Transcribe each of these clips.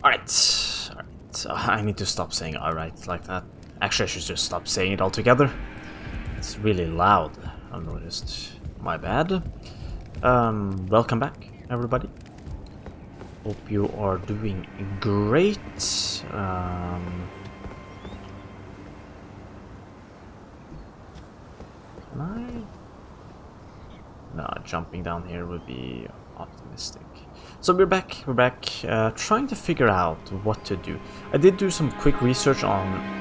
Alright. Alright. I need to stop saying alright like that. Actually, I should just stop saying it altogether. It's really loud, I've noticed. My bad. Welcome back, everybody. Hope you are doing great. Can I? No, jumping down here would be optimistic. So we're back, trying to figure out what to do. I did do some quick research on...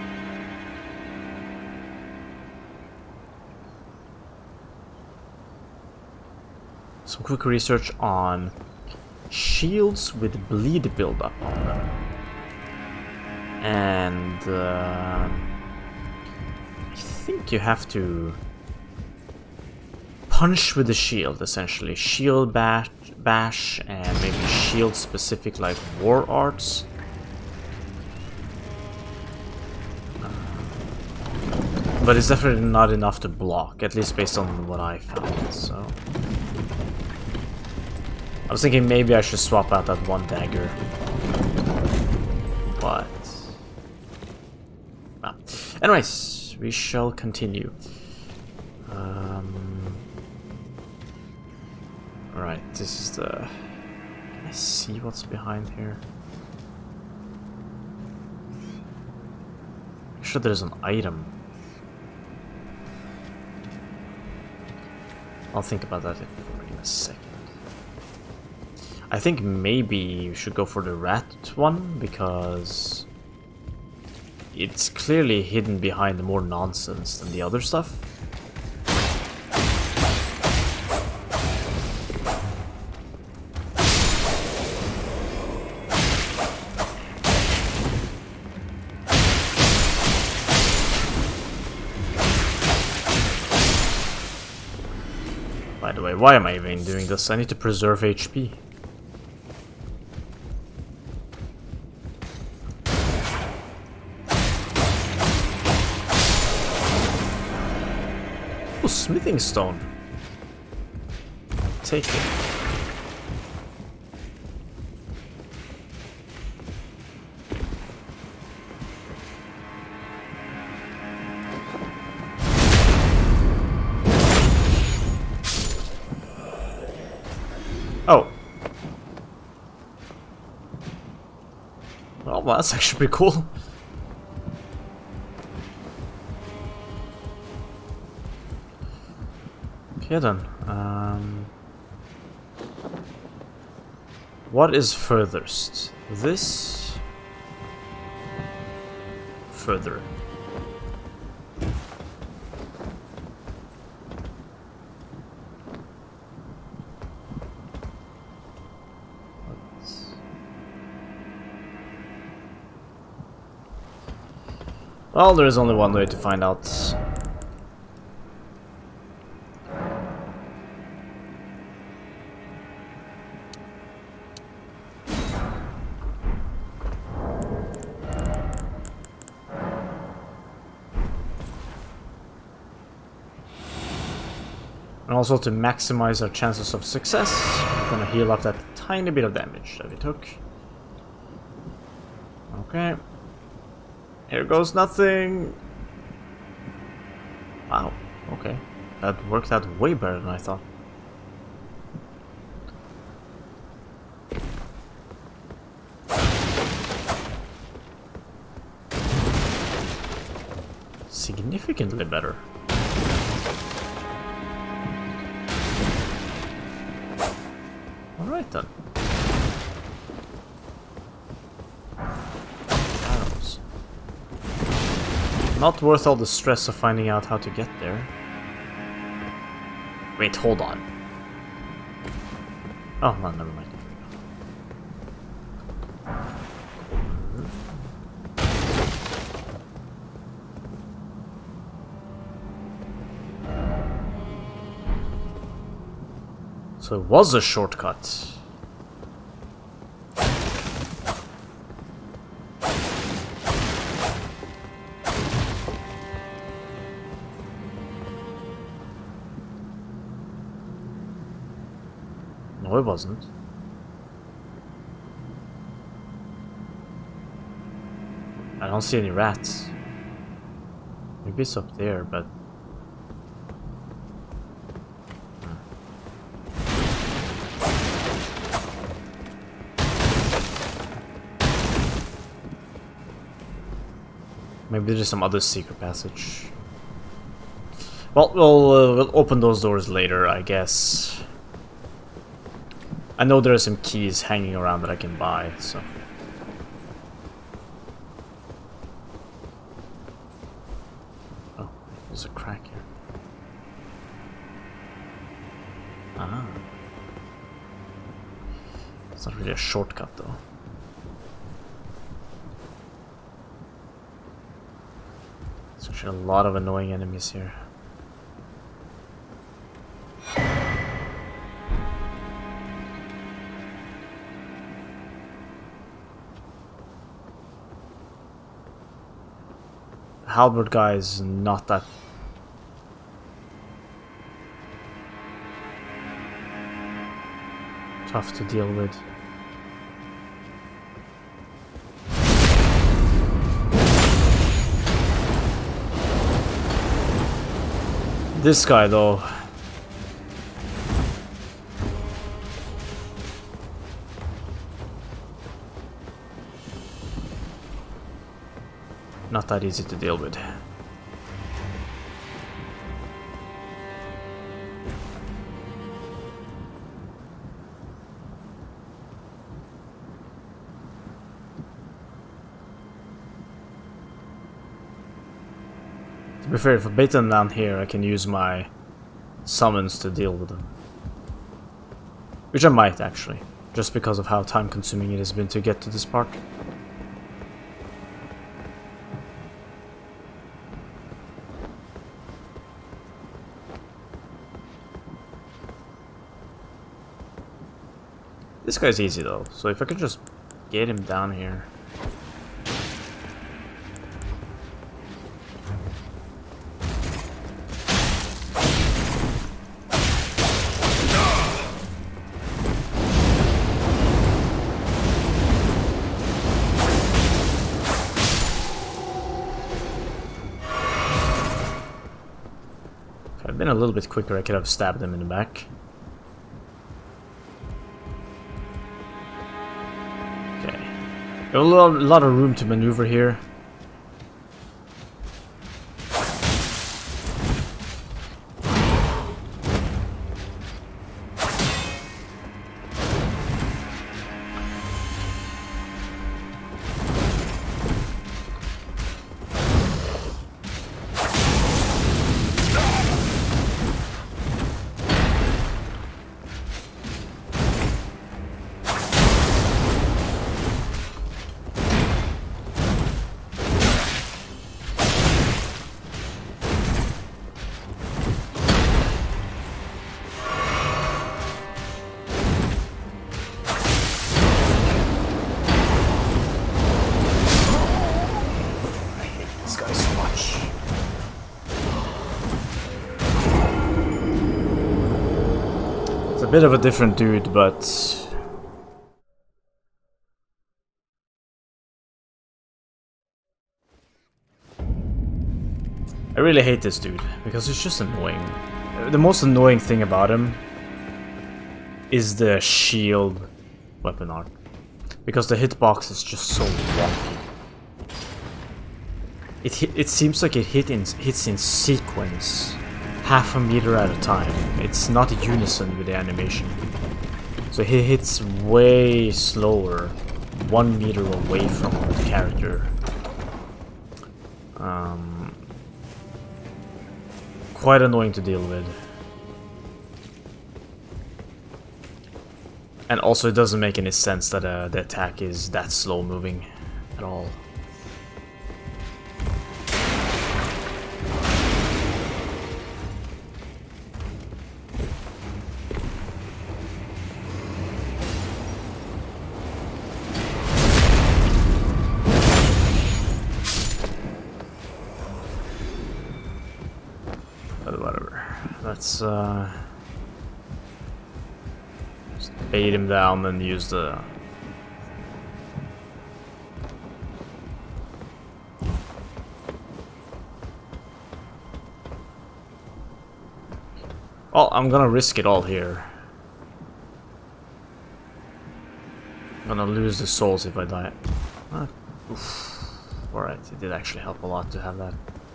shields with bleed buildup on them. And I think you have to punch with the shield, essentially. Shield bash and maybe shield specific like war arts. But it's definitely not enough to block, at least based on what I found, so... I was thinking maybe I should swap out that one dagger. But... well. Anyways, we shall continue. Alright, this is the... Can I see what's behind here? I'm sure there's an item. I'll think about that in a second. I think maybe you should go for the rat one, because it's clearly hidden behind more nonsense than the other stuff. By the way, why am I even doing this? I need to preserve HP. Smithing stone. Take it. Oh. Well, that's actually pretty cool. Okay then, what is furthest? This? Further. Well, there is only one way to find out. And also to maximize our chances of success, we're gonna heal up that tiny bit of damage that we took. Okay. Here goes nothing. Wow, okay. That worked out way better than I thought. Significantly better. Alright then. Arrows. Not worth all the stress of finding out how to get there. Wait, hold on. Oh, no, never mind. So it was a shortcut. No, it wasn't. I don't see any rats. Maybe it's up there, but... Maybe there's some other secret passage. Well, we'll open those doors later, I guess. I know there are some keys hanging around that I can buy, so... Oh, there's a crack here. Ah. It's not really a shortcut, though. There's actually a lot of annoying enemies here. The halberd guy is not that tough to deal with. This guy, though. Not that easy to deal with. To be fair, if I bait them down here, I can use my summons to deal with them. Which I might, actually. Just because of how time-consuming it has been to get to this part. This guy's easy though, so if I could just get him down here. If I'd been a little bit quicker, I could have stabbed him in the back. A lot of room to maneuver here. A bit of a different dude, but I really hate this dude because it's just annoying. The most annoying thing about him is the shield weapon art, because the hitbox is just so wonky. It seems like it hits in sequence. Half a meter at a time. It's not unison with the animation. So he hits way slower, 1 meter away from the character. Quite annoying to deal with. And also it doesn't make any sense that the attack is that slow moving at all. Whatever. Let's just bait him down and use the Oh, I'm gonna risk it all here. I'm gonna lose the souls if I die. Alright, it did actually help a lot to have that.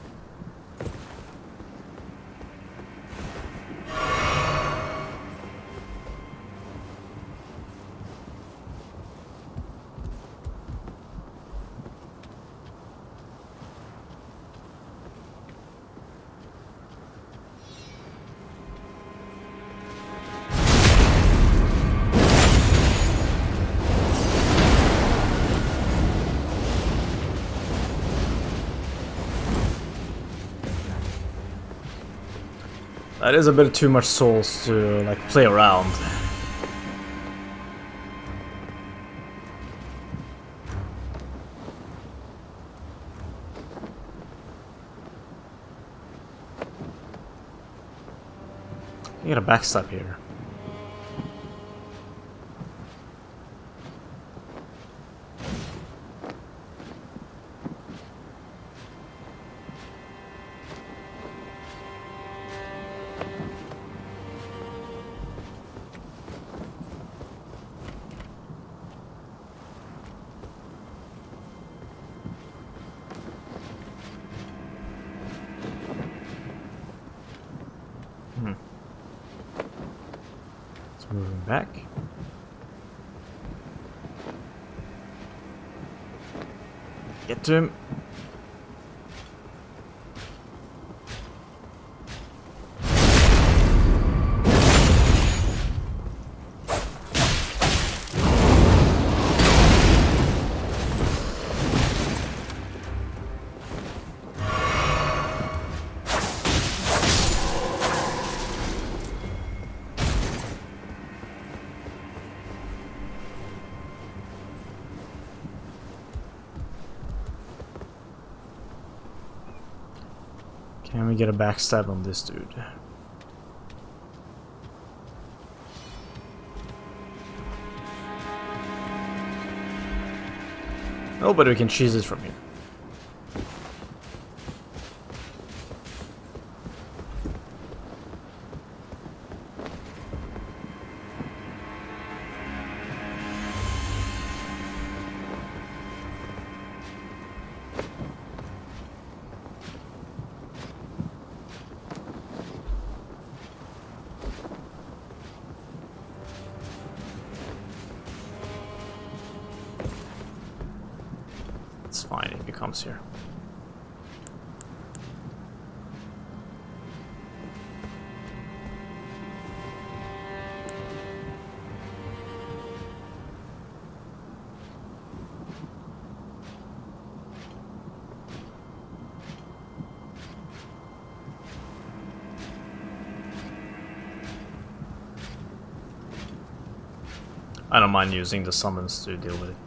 That is a bit too much souls to like play around. You get a backstab here. Moving back. Get to him. Can we get a backstab on this dude? Oh, but we can cheese it from here. It's fine if he comes here. I don't mind using the summons to deal with it.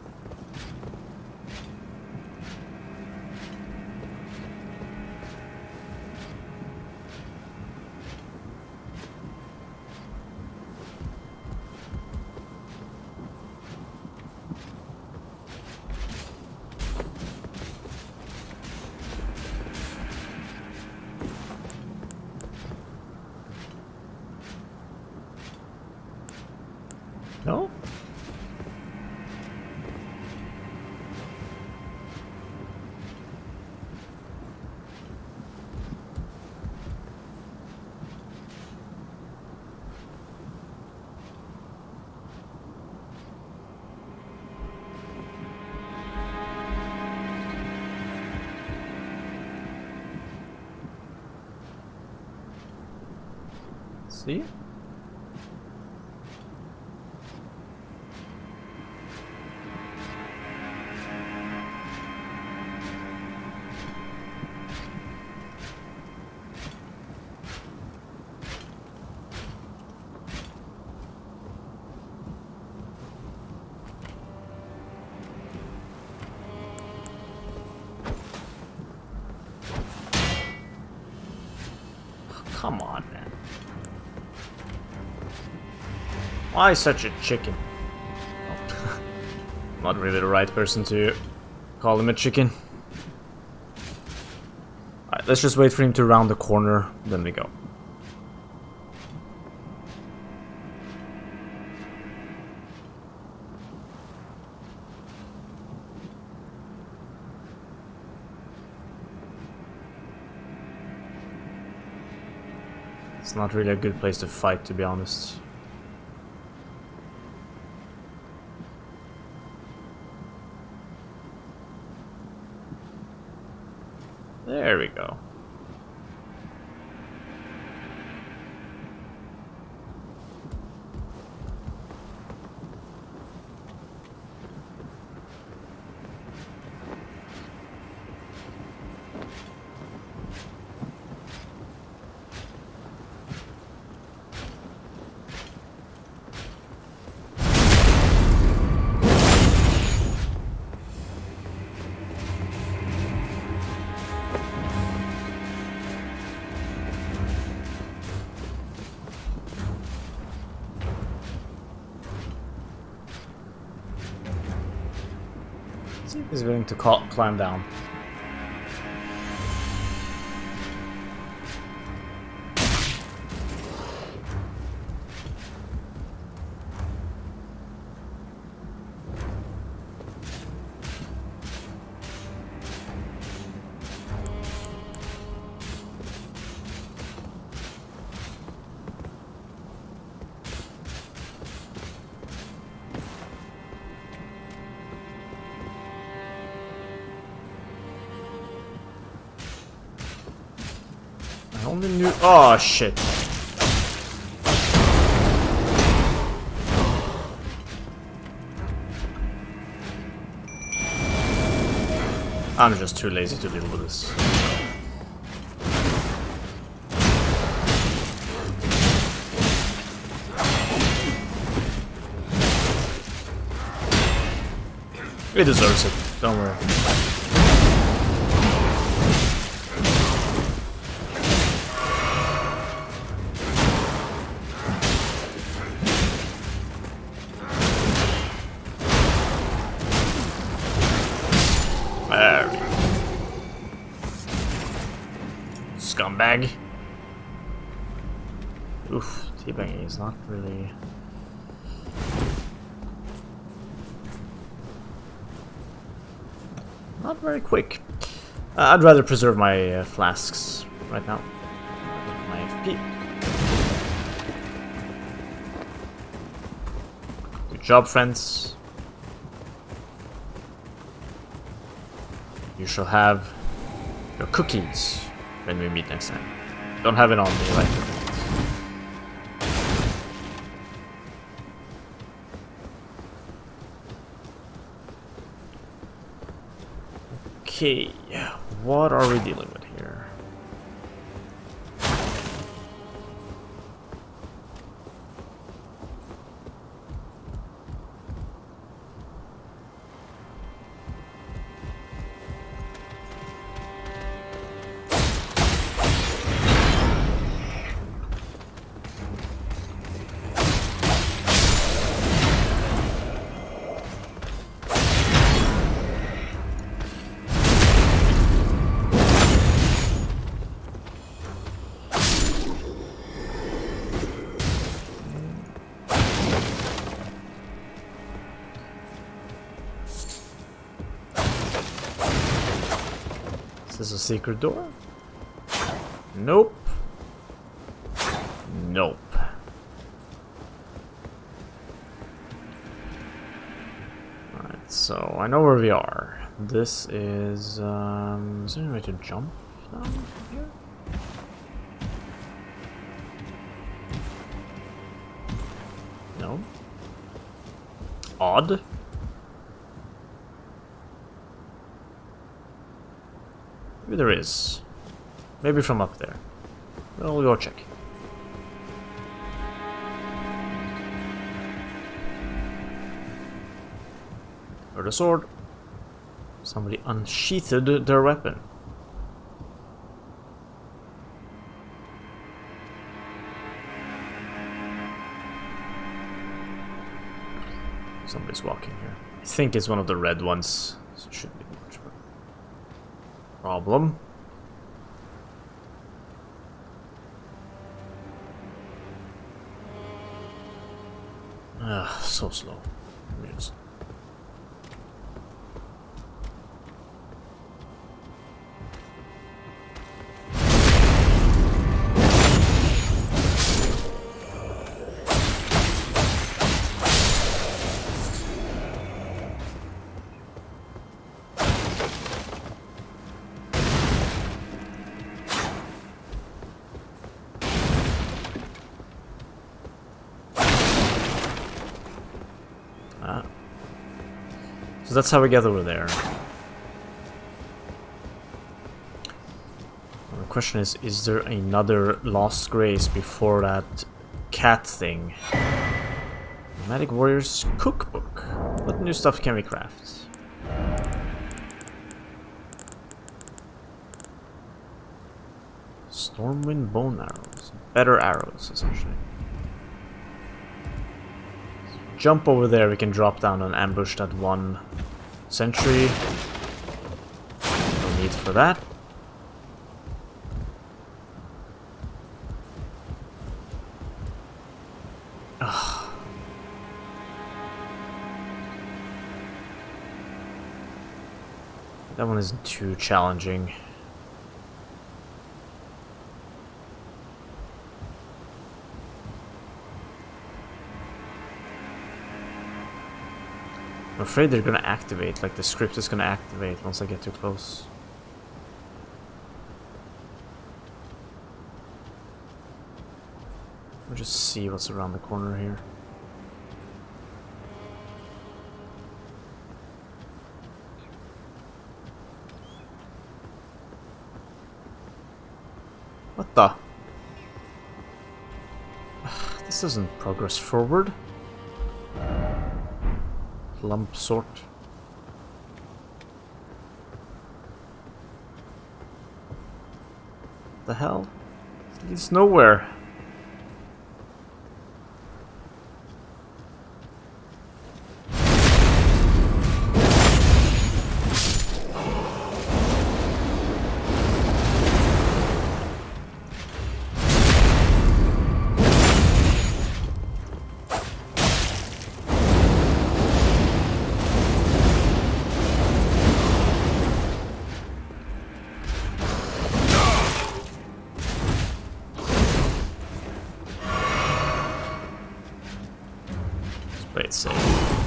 No? See? Come on, man. Why such a chicken? Oh. Not really the right person to call him a chicken. Alright, let's just wait for him to round the corner, then we go. It's not really a good place to fight, to be honest. There we go. He's willing to climb down. I only knew. Oh shit. I'm just too lazy to deal with this. It deserves it, don't worry. There we go. Scumbag. Oof, teabagging is not really... not very quick. I'd rather preserve my flasks right now. My FP. Good job, friends. You shall have your cookies when we meet next time. Don't have it on me, right? Okay, what are we dealing with here? Is this a secret door? Nope. Nope. Alright, so I know where we are. This is there any way to jump down here? No. Odd. Maybe there is. Maybe from up there. Well, we'll go check. Heard a sword. Somebody unsheathed their weapon. Somebody's walking here. I think it's one of the red ones. So it should be much of a problem. So slow. Yes. that's how we get over there. The question is there another Lost Grace before that cat thing? Nomadic Warriors Cookbook. What new stuff can we craft? Stormwind bone arrows. Better arrows, essentially. Jump over there, we can drop down and ambush that one sentry. No need for that. Ugh. That one isn't too challenging. I'm afraid they're gonna activate, like the script is gonna activate once I get too close. We'll just see what's around the corner here. What the? This doesn't progress forward. Lump sort. The hell? It leads nowhere. Play it safe.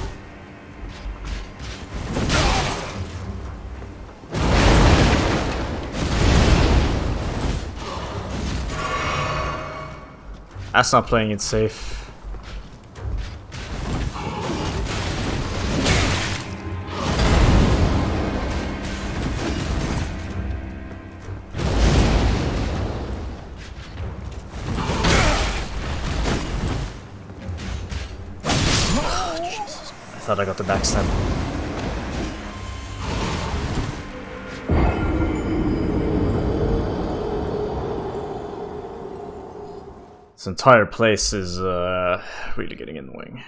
That's not playing it safe. I thought I got the backstab. This entire place is really getting annoying.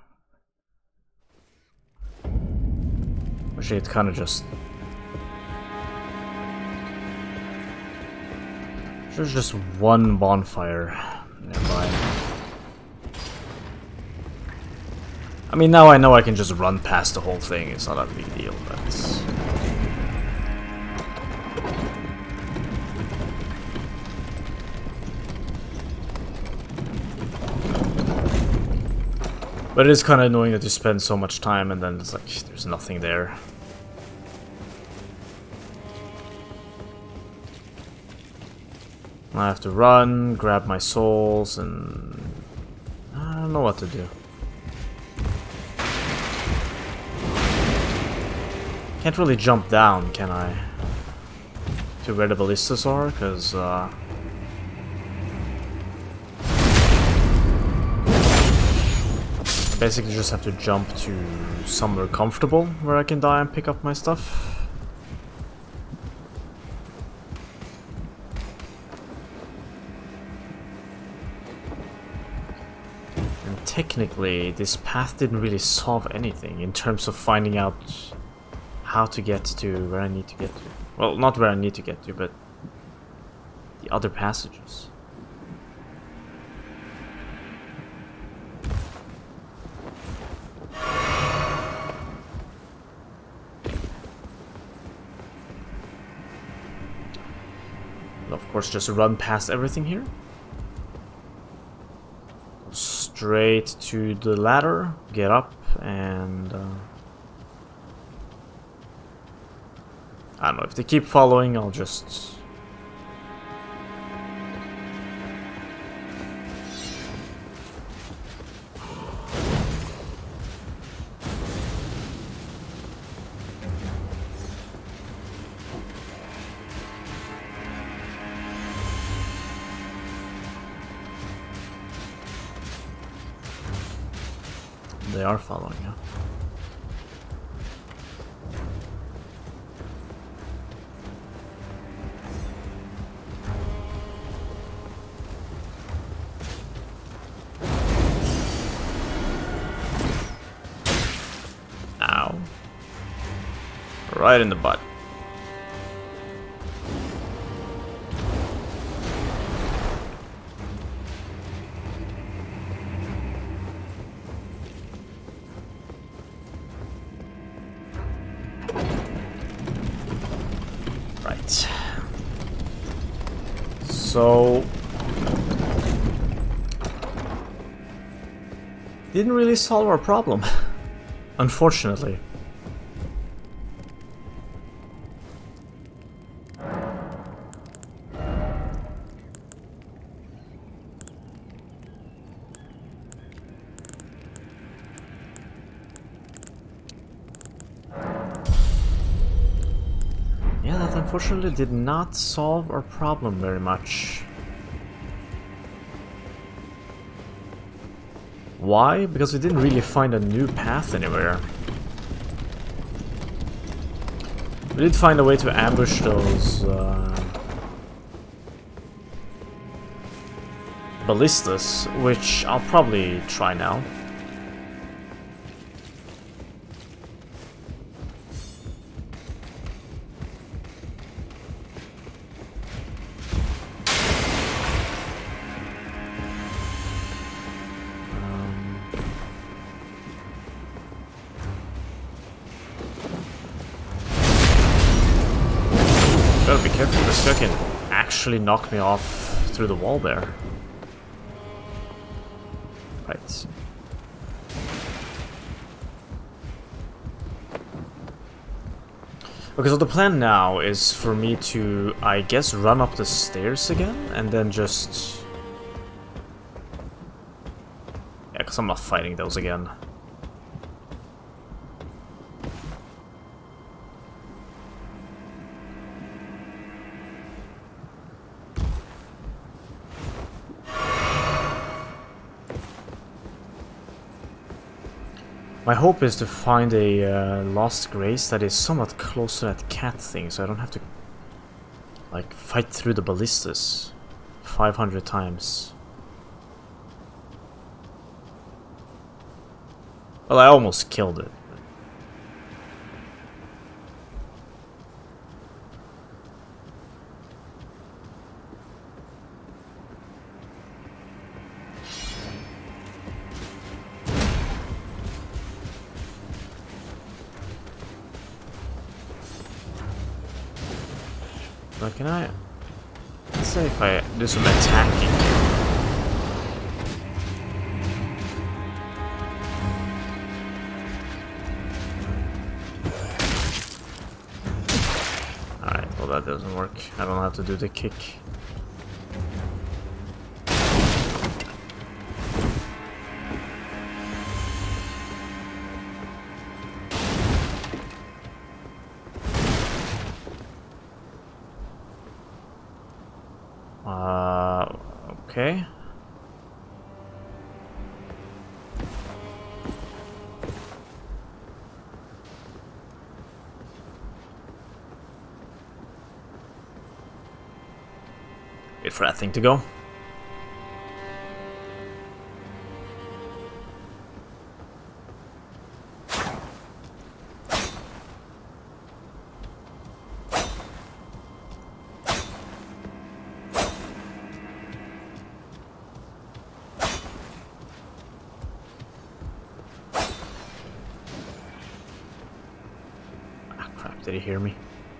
Actually, it kind of just... There's just one bonfire nearby. I mean, now I know I can just run past the whole thing. It's not a big deal, but... But it is kind of annoying that you spend so much time and then it's like, there's nothing there. I have to run, grab my souls, and... I don't know what to do. Can't really jump down, can I? To where the ballistas are, because I basically just have to jump to somewhere comfortable where I can die and pick up my stuff. And technically, this path didn't really solve anything in terms of finding out how to get to where I need to get to. Well, not where I need to get to, but the other passages. And of course, just run past everything here. Straight to the ladder, get up, and... I don't know, if they keep following, I'll just... they are following, yeah. Ow. Right in the butt. Right. So didn't really solve our problem, unfortunately. Yeah, that unfortunately did not solve our problem very much. Why? Because we didn't really find a new path anywhere. We did find a way to ambush those ballistas, which I'll probably try now. Gotta be careful, this guy can actually knock me off through the wall there. Right. Okay, so the plan now is for me to, I guess, run up the stairs again, and then just... Yeah, because I'm not fighting those again. My hope is to find a lost grace that is somewhat close to that cat thing, so I don't have to like fight through the ballistas 500 times. Well, I almost killed it. Now can I... Let's say if I do some attacking. Alright, well that doesn't work. I don't have to do the kick. Okay. Wait for that thing to go. Did he hear me?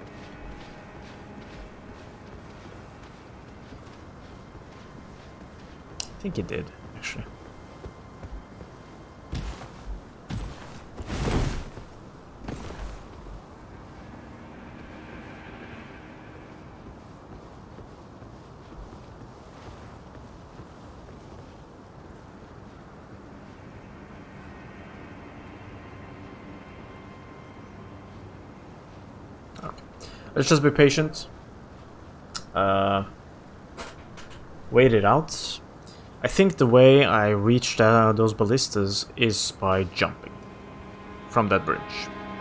I think he did, actually. Let's just be patient. Wait it out. I think the way I reached those ballistas is by jumping from that bridge.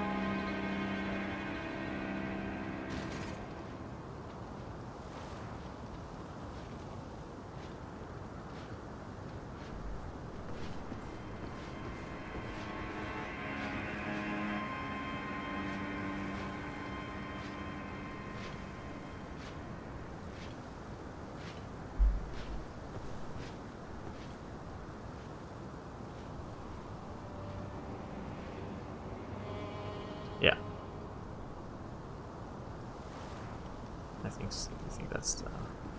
Yeah. I think that's the...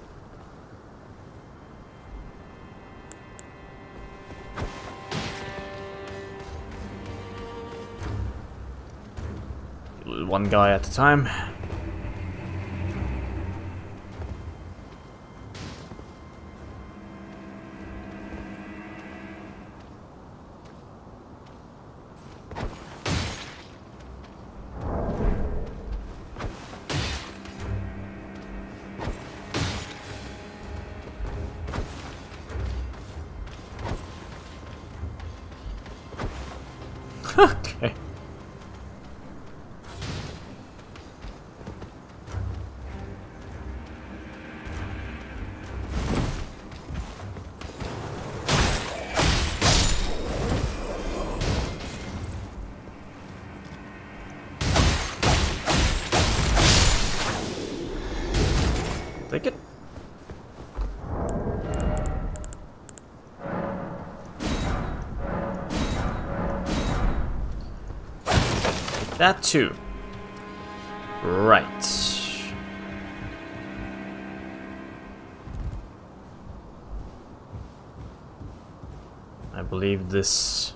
One guy at a time. Okay. Take it. That too. Right. I believe this...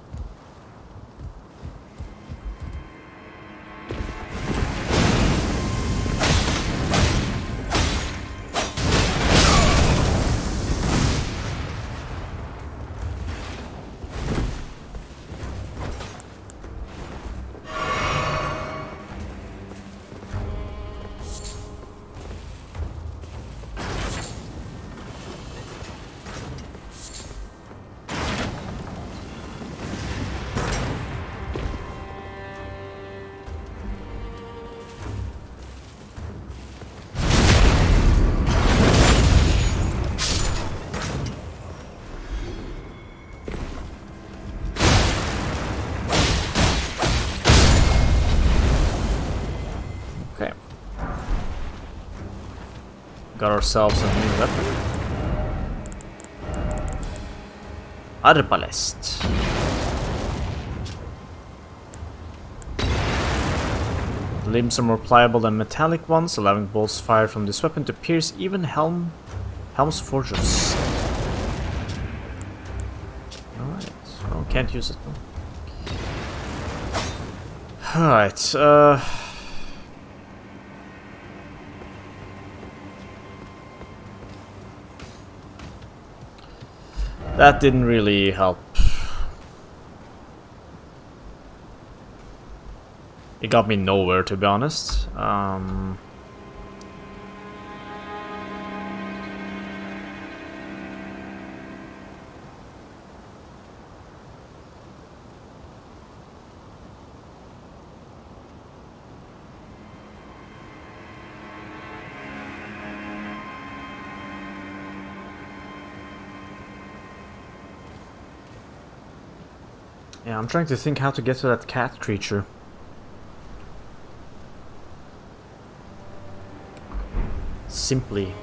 Okay. Got ourselves a new weapon. Arbalest. The limbs are more pliable than metallic ones, allowing bolts fired from this weapon to pierce even helm's forge of steel. Alright, well, can't use it though. Alright, that didn't really help. It got me nowhere, to be honest. Yeah, I'm trying to think how to get to that cat creature. Simply.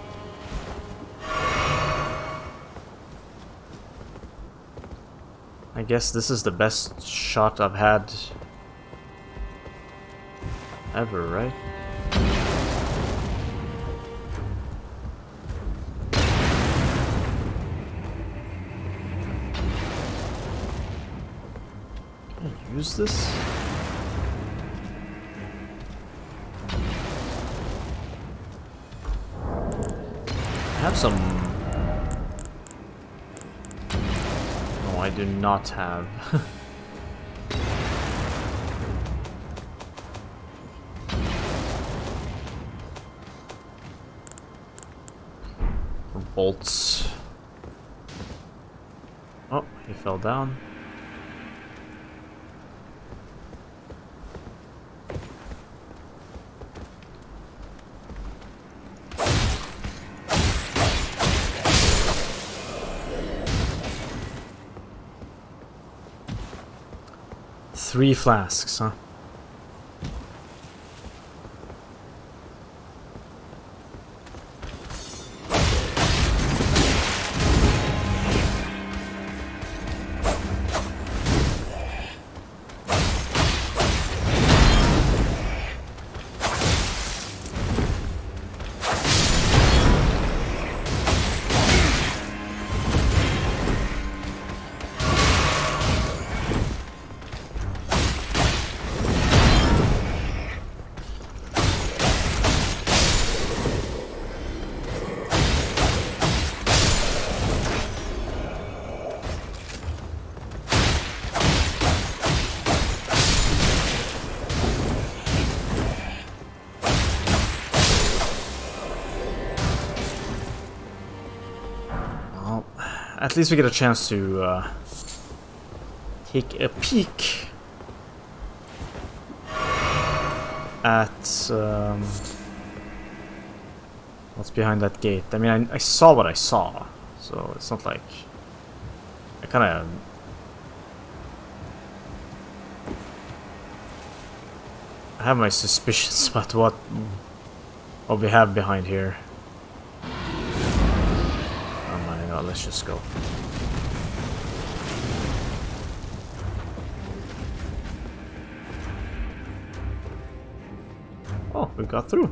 I guess this is the best shot I've had ever, right? Can I use this? I have some... No, I do not have. Bolts. fell down. Three flasks, huh? At least we get a chance to take a peek at what's behind that gate. I mean, I saw what I saw, so it's not like I kind of have my suspicions about what we have behind here. Let's just go. Oh, we got through.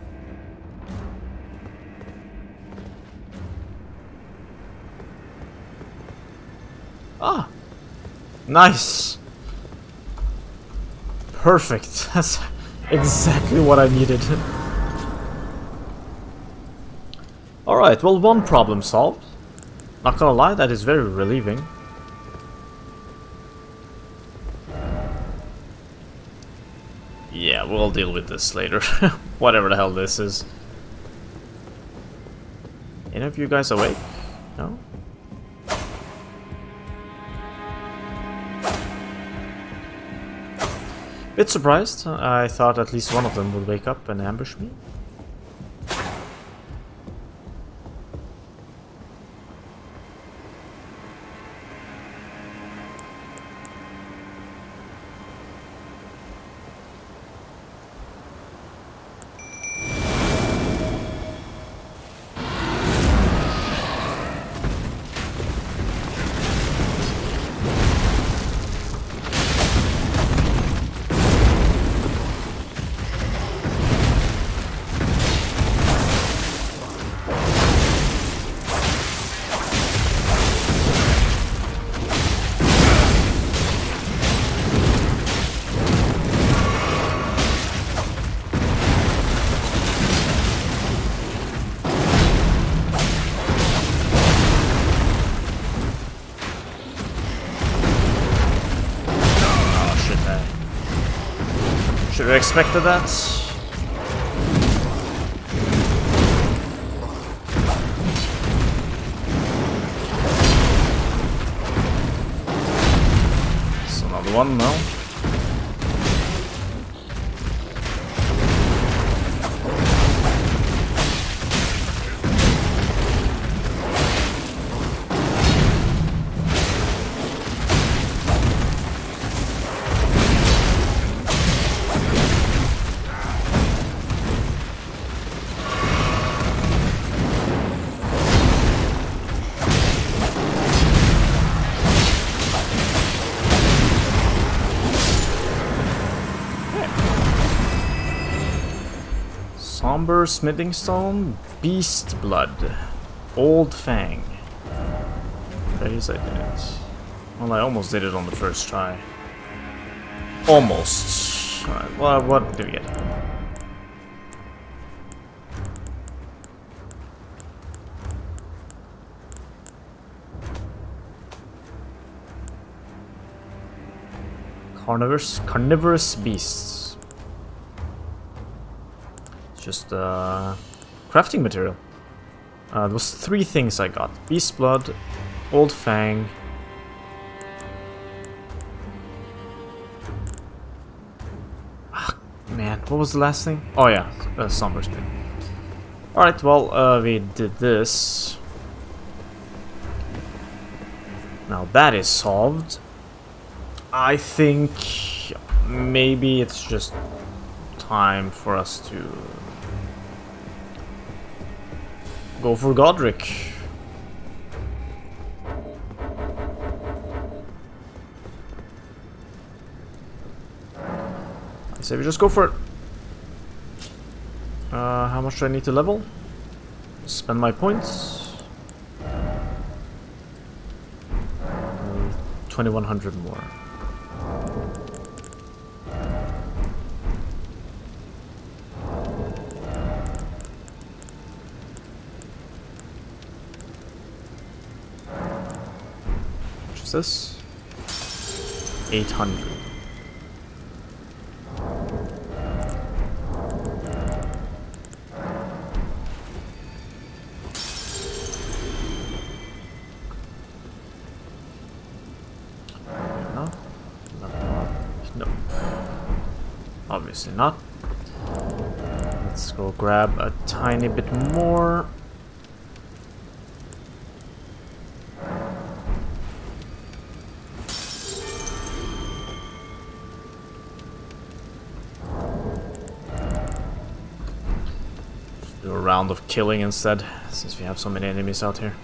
Ah, nice. Perfect. That's exactly what I needed. Alright, well, one problem solved. Not gonna lie, that is very relieving. Yeah, we'll deal with this later. Whatever the hell this is. Any of you guys awake? No? Bit surprised. I thought at least one of them would wake up and ambush me. Should have expected that. It's another one, no? Somber smithing stone, beast blood, old fang. Praise I did it. Well, I almost did it on the first try. Almost. Alright, well, what do we get? Carnivorous beasts. Just crafting material. There was 3 things I got: beast blood, old fang, What was the last thing? Oh yeah, somber spin. Alright, well, we did this. Now that is solved. I think maybe it's just time for us to go for Godric. I say we just go for it. How much do I need to level? Spend my points. 2100 more. Which is this? 800. Obviously not. Let's go grab a tiny bit more. Just do a round of killing instead, since we have so many enemies out here.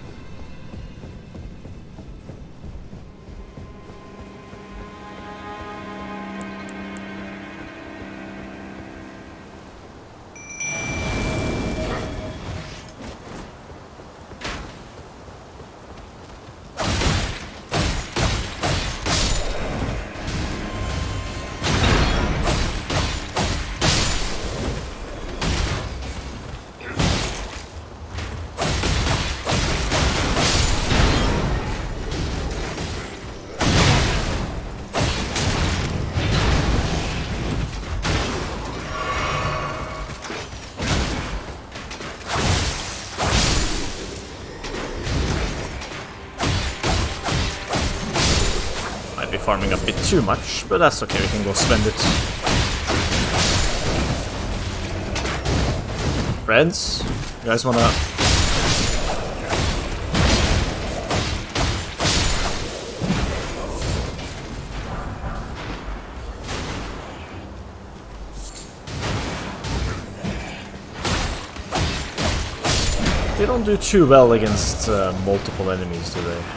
Farming a bit too much, but that's okay, we can go spend it. Friends, you guys wanna... They don't do too well against multiple enemies, do they?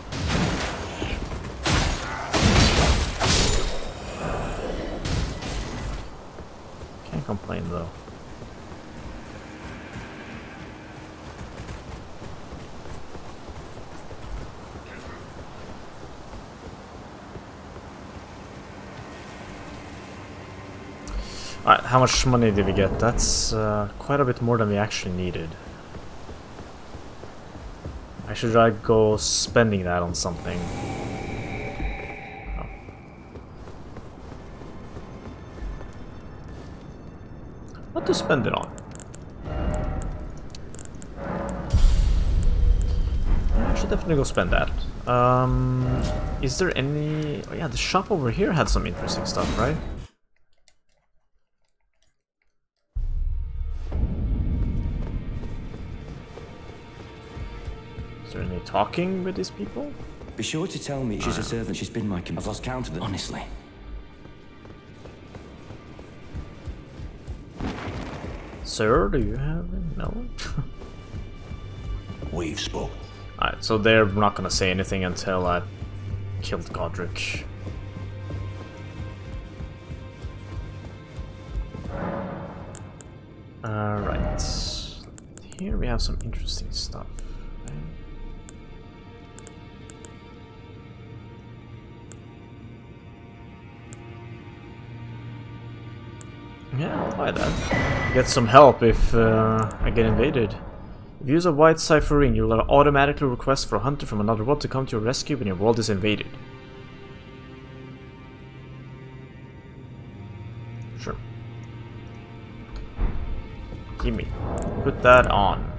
Complain though. Alright, how much money did we get? That's quite a bit more than we actually needed. I should try go spending that on something. What to spend it on? I should definitely go spend that. Is there any... Oh yeah, the shop over here had some interesting stuff, right? Is there any talking with these people? Be sure to tell me she's a servant. She's been my... I've lost count of them, honestly. Sir, do you have any? No? We've spoke. Alright, so they're not gonna say anything until I killed Godric. Alright. Here we have some interesting stuff. Yeah, I'll buy that. Get some help if I get invaded. If you use a white cipher ring, you'll automatically request for a hunter from another world to come to your rescue when your world is invaded. Sure. Gimme. Put that on.